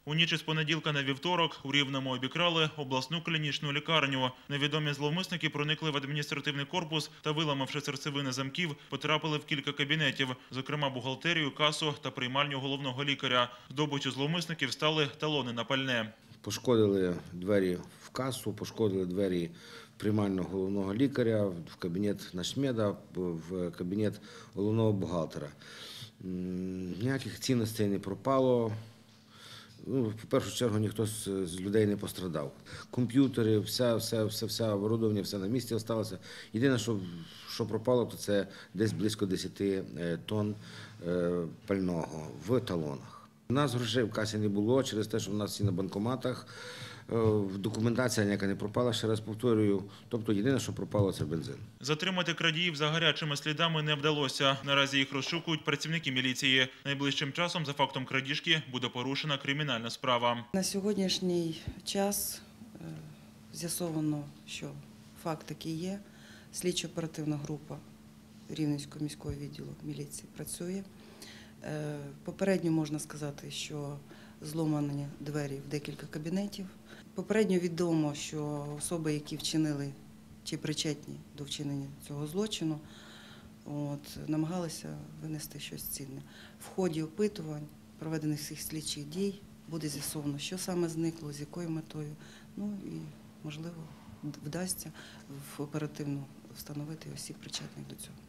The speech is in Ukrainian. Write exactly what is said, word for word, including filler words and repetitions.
У ніч із понеділка на вівторок у Рівному обікрали обласну клінічну лікарню. Невідомі зловмисники проникли в адміністративний корпус та, виламавши серцевини замків, потрапили в кілька кабінетів, зокрема бухгалтерію, касу та приймальню головного лікаря. Здобиччю зловмисників стали талони на пальне. Пошкодили двері в касу, пошкодили двері приймального головного лікаря, в кабінет начмеда, в кабінет головного бухгалтера. Ніяких цінностей не пропало. Ну, в першу чергу ніхто з людей не пострадав. Комп'ютери, вся, вся, вся, вся оборудовання, все на місці залишилося. Єдине, що, що пропало, то це десь близько десяти тонн пального в талонах. У нас грошей в касі не було через те, що в нас всі на банкоматах. Документація ніяка не пропала, ще раз повторюю. Тобто єдине, що пропало, це бензин. Затримати крадіїв за гарячими слідами не вдалося. Наразі їх розшукують працівники міліції. Найближчим часом за фактом крадіжки буде порушена кримінальна справа. На сьогоднішній час з'ясовано, що факт такий є. Слідчо-оперативна група Рівненського міського відділу міліції працює. Попередньо можна сказати, що зломані двері в декілька кабінетів. Попередньо відомо, що особи, які вчинили чи причетні до вчинення цього злочину, от, намагалися винести щось цінне. В ході опитувань, проведених всіх слідчих дій, буде з'ясовано, що саме зникло, з якою метою, ну і, можливо, вдасться оперативно встановити осіб, причетних до цього.